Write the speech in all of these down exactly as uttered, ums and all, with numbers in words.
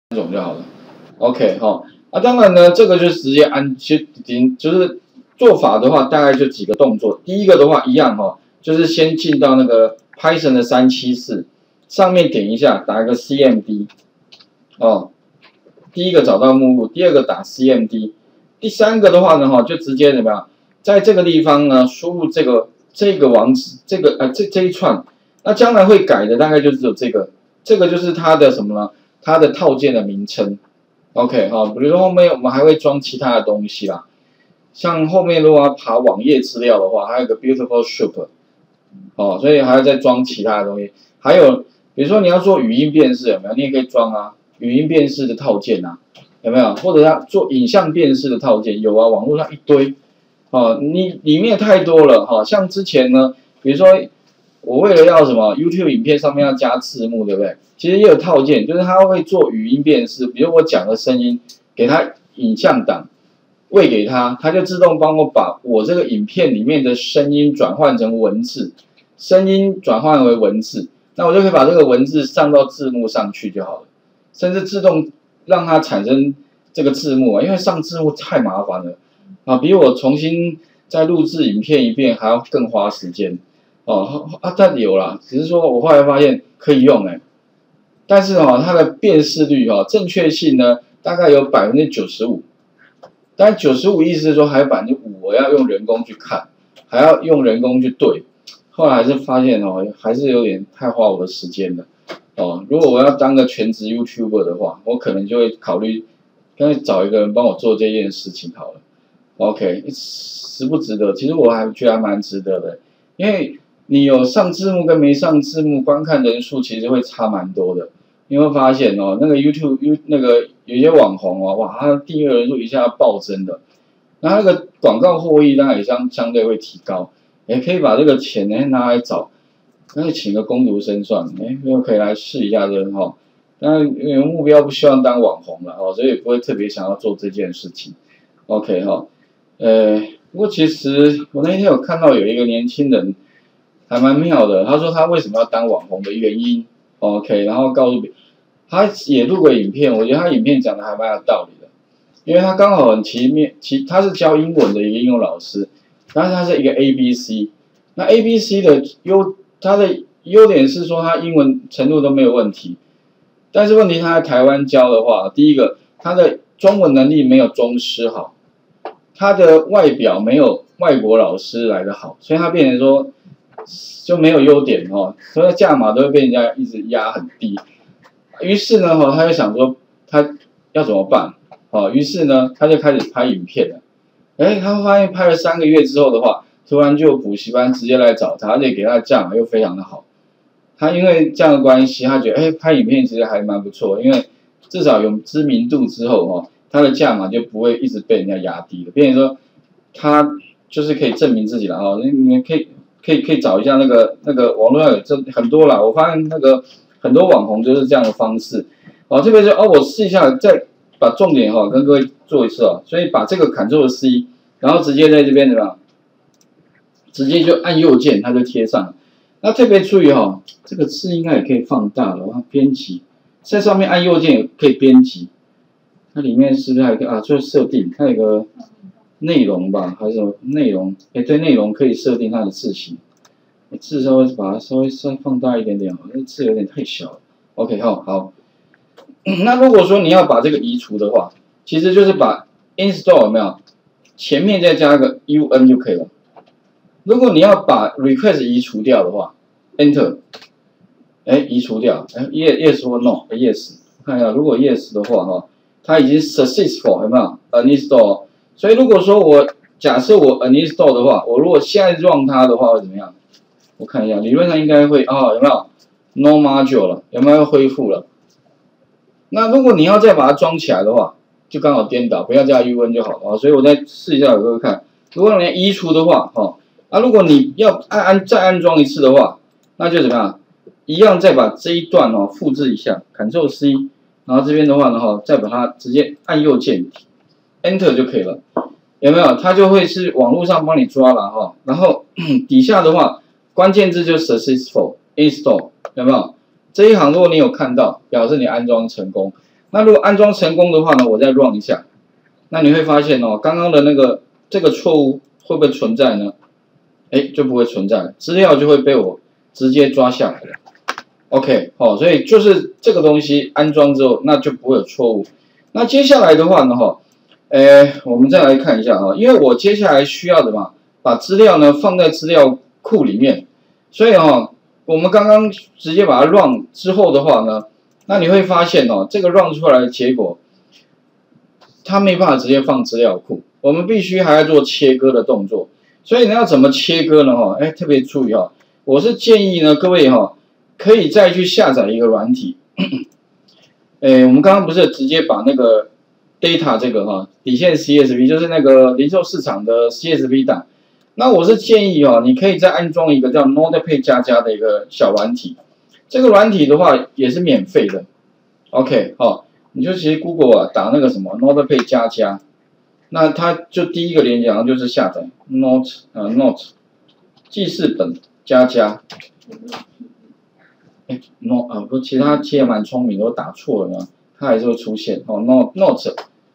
种就好了。OK 哈、哦，啊，当然呢，这个就直接按，就就是做法的话，大概就几个动作。第一个的话，一样哈、哦，就是先进到那个 Python 的三七四上面点一下，打一个 C M D 哦。第一个找到目录，第二个打 C M D， 第三个的话呢，哈，就直接怎么样，在这个地方呢，输入这个这个网址，这个呃这这一串，那将来会改的大概就只有这个，这个就是它的什么呢？它的套件的名称。OK 哈、哦，比如说后面我们还会装其他的东西啦，像后面如果要爬网页资料的话，还有个 Beautiful Soup， 哦，所以还要再装其他的东西，还有比如说你要做语音辨识有没有？你也可以装啊。语音辨识的套件啊，有没有？或者要做影像辨识的套件，有啊，网络上一堆。哦，你里面太多了哈、哦。像之前呢，比如说我为了要什么 YouTube 影片上面要加字幕，对不对？其实也有套件，就是它会做语音辨识，比如我讲的声音，给它影像档，喂给它，它就自动帮我把我这个影片里面的声音转换成文字，声音转换为文字，那我就可以把这个文字上到字幕上去就好了。甚至自动让它产生这个字幕啊，因为上字幕太麻烦了啊，比我重新再录制影片一遍还要更花时间哦啊，但有啦，只是说我后来发现可以用哎、欸，但是哦，它的辨识率哦，正确性呢大概有百分之九十五，但九十五意思是说还有百分之五我要用人工去看，还要用人工去对，后来还是发现哦，还是有点太花我的时间了。哦，如果我要当个全职 YouTuber 的话，我可能就会考虑，干脆找一个人帮我做这件事情好了。OK， 值不值得？其实我还觉得还蛮值得的，因为你有上字幕跟没上字幕，观看人数其实会差蛮多的。你会发现哦，那个 YouTube U 那个有些网红哦，哇，他的订阅人数一下暴增的，那那个广告获益当然也相相对会提高，也可以把这个钱呢拿来找。那就请个工读生算了，哎，又可以来试一下这个哈。当然，因为目标不希望当网红了哦，所以不会特别想要做这件事情。OK 哈，呃，不过其实我那天有看到有一个年轻人还蛮妙的，他说他为什么要当网红的原因 ，OK， 然后告诉别，他也录个影片，我觉得他影片讲的还蛮有道理的，因为他刚好很奇妙，其他是教英文的一个英文老师，但是他是一个 A B C， 那 A B C 的优他的优点是说他英文程度都没有问题，但是问题他在台湾教的话，第一个他的中文能力没有中师好，他的外表没有外国老师来的好，所以他变成说就没有优点哦，所以价码都会被人家一直压很低。于是呢，哈，他就想说他要怎么办？哦，于是呢，他就开始拍影片了。哎，他发现拍了三个月之后的话。突然就有补习班直接来找他，而且给他的价码又非常的好。他因为这样的关系，他觉得哎拍影片其实还蛮不错，因为至少有知名度之后哦，他的价码就不会一直被人家压低了。变成说他就是可以证明自己了哦。你们可以可以可以找一下那个那个网络上有这很多啦，我发现那个很多网红就是这样的方式哦。特别是哦，我试一下，再把重点哈、哦、跟各位做一次哦。所以把这个 Ctrl C， 然后直接在这边怎么样？直接就按右键，它就贴上了。那特别注意哈、哦，这个字应该也可以放大了，然编辑，在上面按右键也可以编辑。它里面是不是还有一个啊？就是设定，它有个内容吧，还是什么内容？哎，对，内容可以设定它的字型。字稍微把它稍微稍微放大一点点，那字有点太小了。OK 哈，好。那如果说你要把这个移除的话，其实就是把 install 有没有？前面再加个 un 就可以了。如果你要把 request 移除掉的话 ，enter， 哎，移除掉，哎 ，yes 或 no，yes， 看一下，如果 yes 的话哈，它已经 successful 有没有 uninstall？ 所以如果说我假设我 uninstall 的话，我如果现在 run 它的话会怎么样？我看一下，理论上应该会啊、哦，有没有 no module 了？有没有恢复了？那如果你要再把它装起来的话，就刚好颠倒，不要加 un 就好了啊。所以我再试一下给各位看，如果你要移除的话，哈。啊，如果你要按安再安装一次的话，那就怎么样？一样再把这一段哦复制一下 ，Ctrl C， 然后这边的话呢哈，再把它直接按右键 Enter 就可以了，有没有？它就会是网络上帮你抓了哈。然后底下的话，关键字就 successful install， 有没有？这一行如果你有看到，表示你安装成功。 那如果安装成功的话呢，我再 run 一下，那你会发现哦，刚刚的那个这个错误会不会存在呢？哎，就不会存在了，资料就会被我直接抓下来了。OK， 哦，所以就是这个东西安装之后，那就不会有错误。那接下来的话呢，哈，呃，我们再来看一下啊，因为我接下来需要的嘛，把资料呢放在资料库里面，所以哈，我们刚刚直接把它 run 之后的话呢，那你会发现哦，这个 run 出来的结果，它没办法直接放资料库，我们必须还要做切割的动作。所以你要怎么切割呢？哈，哎，特别注意哈，我是建议呢，各位哈。可以再去下载一个软体，诶，我们刚刚不是直接把那个 data 这个哈底线 C S V， 就是那个零售市场的 C S V 档，那我是建议哦，你可以再安装一个叫 Notepad 加加的一个小软体，这个软体的话也是免费的 ，OK， 好，你就其实 Google 啊打那个什么 Notepad 加加，那它就第一个连接就是下载 Note 啊 Note 记事本加加。哎 ，no 啊，不，其实它其实蛮聪明的，我打错了呢，它还是会出现哦 ，note note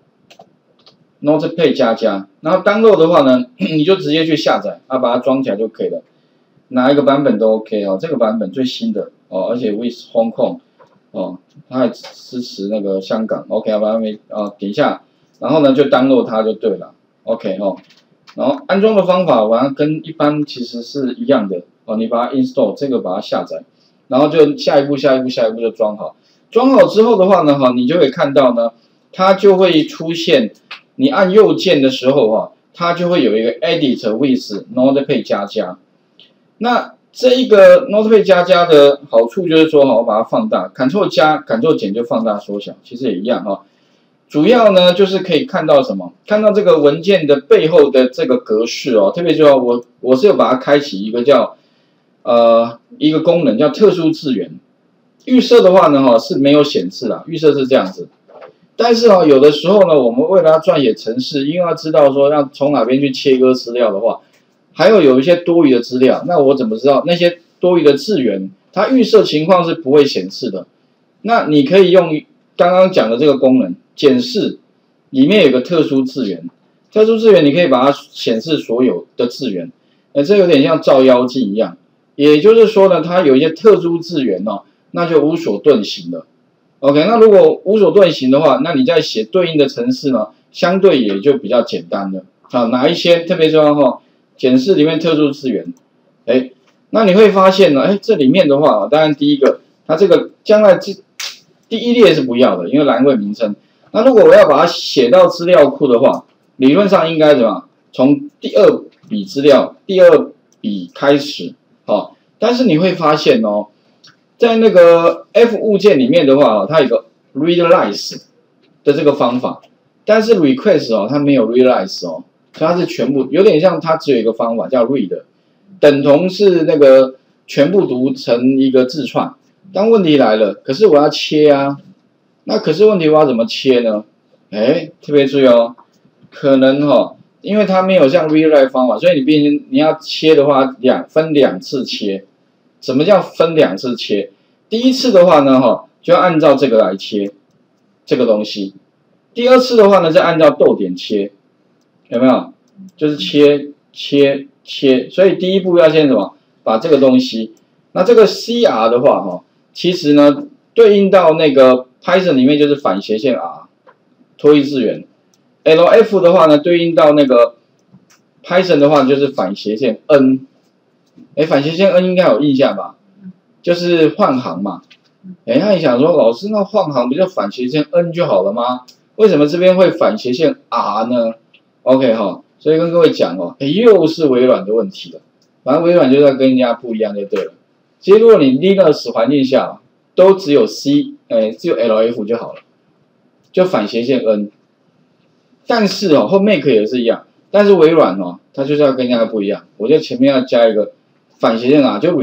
notepad 加加，然后 download 的话呢，你就直接去下载，啊，把它装起来就可以了，哪一个版本都 OK 哦，这个版本最新的哦，而且 with Hong Kong 哦，它还支持那个香港 ，OK， 把它没啊点一下，然后呢就 download 它就对了 ，OK 哦，然后安装的方法完跟一般其实是一样的哦，你把它 install 这个把它下载。然后就下一步，下一步，下一步就装好。装好之后的话呢，哈，你就会看到呢，它就会出现，你按右键的时候哈，它就会有一个 Edit with Notepad 加加。那这一个 Notepad 加加的好处就是说哈，我把它放大 ，Ctrl 加 Ctrl 减就放大缩小，其实也一样哈。主要呢就是可以看到什么？看到这个文件的背后的这个格式哦，特别就我我是有把它开启一个叫。呃，一个功能叫特殊字元，预设的话呢，哈是没有显示啦，预设是这样子。但是哈，有的时候呢，我们为了要撰写程式，因为要知道说要从哪边去切割资料的话，还有有一些多余的资料，那我怎么知道那些多余的字元，它预设情况是不会显示的？那你可以用刚刚讲的这个功能，检视里面有个特殊字元，特殊字元你可以把它显示所有的字元，呃，这有点像照妖镜一样。也就是说呢，它有一些特殊字元哦，那就无所遁形了。OK， 那如果无所遁形的话，那你在写对应的程式呢，相对也就比较简单了。好，哪一些特别说哈，检视里面特殊字元，哎，那你会发现呢，哎，这里面的话，当然第一个，它这个将来这第一列是不要的，因为栏位名称。那如果我要把它写到资料库的话，理论上应该怎么？从第二笔资料，第二笔开始。好，但是你会发现哦，在那个 F 物件里面的话，它有个 realize 的这个方法，但是 request 哦，它没有 realize 哦，所以它是全部有点像它只有一个方法叫 read， 等同是那个全部读成一个字串。当问题来了，可是我要切啊，那可是问题我要怎么切呢？哎，特别注意哦，可能哈、哦。因为它没有像 rewrite 方法，所以你必须你要切的话，两分两次切。什么叫分两次切？第一次的话呢，哈，就要按照这个来切这个东西。第二次的话呢，再按照逗点切，有没有？就是切切切。所以第一步要先什么？把这个东西，那这个 C R 的话，哈，其实呢对应到那个 Python 里面就是反斜线 R， 脱移字元。L F 的话呢，对应到那个 Python 的话就是反斜线 N， 哎，反斜线 N 应该有印象吧？就是换行嘛。哎，那你想说，老师那换行不就反斜线 N 就好了吗？为什么这边会反斜线 R 呢 ？OK 哈，所以跟各位讲哦，哎，又是微软的问题了。反正微软就是要跟人家不一样就对了。其实如果你 Linux 环境下都只有 C， 哎，只有 L F 就好了，就反斜线 N。但是哦，后 Mac 也是一样，但是微软哦，它就是要跟人家不一样，我就前面要加一个反斜线啊，就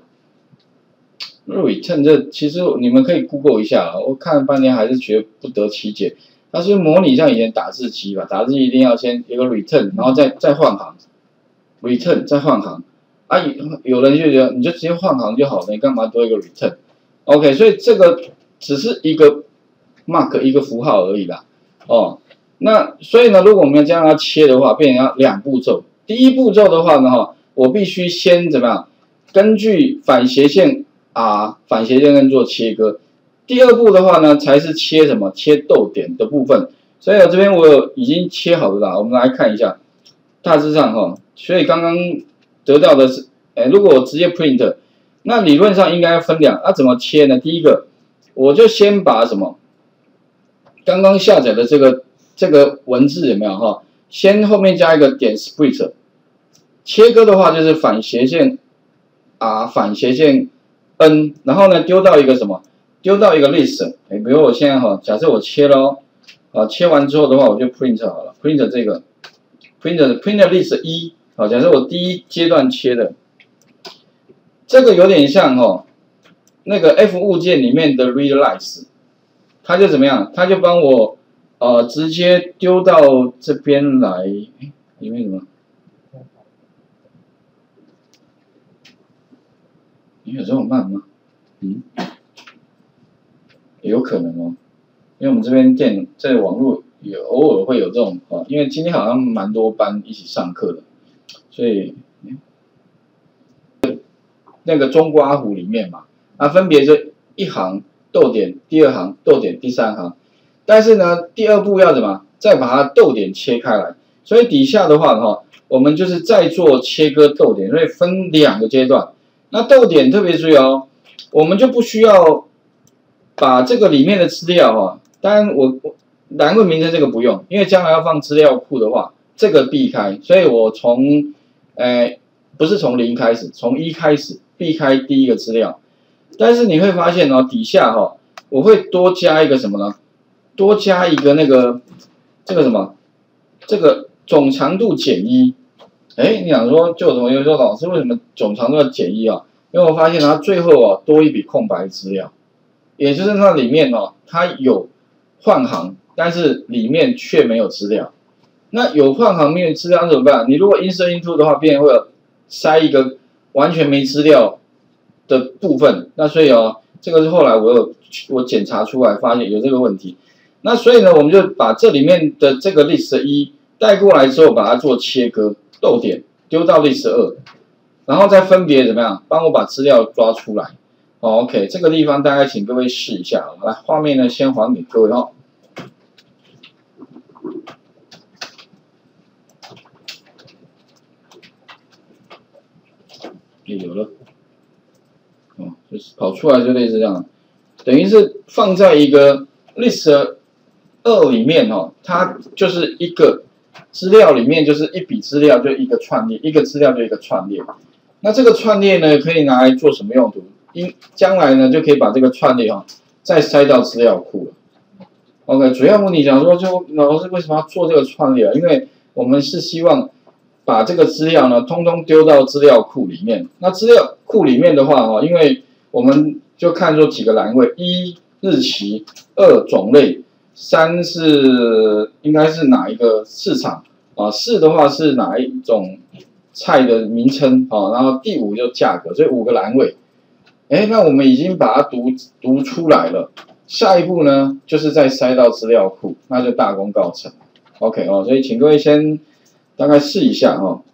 return。return 这其实你们可以 Google 一下啊，我看了半天还是觉得不得其解。它是模拟像以前打字机吧，打字机一定要先有个 return， 然后再再换行 ，return 再换行。啊，有有人就觉得你就直接换行就好了，你干嘛多一个 return？OK， 所以这个只是一个 mark 一个符号而已啦。哦，那所以呢，如果我们要这样要切的话，变成要两步骤。第一步骤的话呢，哈，我必须先怎么样？根据反斜线 R 反斜线跟做切割。第二步的话呢，才是切什么？切逗点的部分。所以我这边我有已经切好了啦，我们来看一下。大致上哈，所以刚刚得到的是，哎，如果我直接 print， 那理论上应该分两，那、啊、怎么切呢？第一个，我就先把什么刚刚下载的这个这个文字有没有哈？先后面加一个点 split， 切割的话就是反斜线 R 反斜线 N， 然后呢丢到一个什么？丢到一个 list， 哎，比如我现在哈，假设我切了哦，啊，切完之后的话我就 print 好了 ，print 这个。print print list 一，好，假设我第一阶段切的，这个有点像哦，那个 F 物件里面的 readLines， 它就怎么样？它就帮我呃直接丢到这边来，哎，里面什么？你有这么慢吗？嗯，有可能哦，因为我们这边电在网络。也偶尔会有这种啊，因为今天好像蛮多班一起上课的，所以那个中刮弧里面嘛，啊，分别是一行逗点，第二行逗点，第三行，但是呢，第二步要怎么？再把它逗点切开来，所以底下的话哈，我们就是再做切割逗点，所以分两个阶段。那逗点特别注意哦，我们就不需要把这个里面的资料哈，当然我我。栏位名称这个不用，因为将来要放资料库的话，这个避开，所以我从，呃，不是从零开始，从一开始避开第一个资料。但是你会发现哦，底下哈、哦，我会多加一个什么呢？多加一个那个这个什么？这个总长度减一。哎，你想说，就有同学说老师为什么总长度要减一啊？因为我发现它最后哦多一笔空白资料，也就是那里面哦它有换行。但是里面却没有资料，那有换行没有资料怎么办？你如果 insert into 的话，变会有塞一个完全没资料的部分。那所以哦，这个是后来我有我检查出来发现有这个问题。那所以呢，我们就把这里面的这个 list 一带过来之后，把它做切割，逗点丢到 list 二，然后再分别怎么样？帮我把资料抓出来。哦 ，OK， 这个地方大概请各位试一下。来，画面呢先还给各位哦。也有了，哦，就是跑出来就类似这样，等于是放在一个 list 二里面哦，它就是一个资料里面就是一笔资料就一个串列，一个资料就一个串列。那这个串列呢，可以拿来做什么用途？因将来呢，就可以把这个串列哦，再塞到资料库了。OK， 主要问题讲说，就老师为什么要做这个串列？因为我们是希望把这个资料呢，通通丢到资料库里面。那资料库里面的话，哈，因为我们就看作几个栏位：一日期，二种类，三是应该是哪一个市场啊？四的话是哪一种菜的名称啊？然后第五就价格，所以五个栏位。哎，那我们已经把它读读出来了。下一步呢，就是再塞到资料库，那就大功告成。OK 哦，所以请各位先大概试一下哈、哦。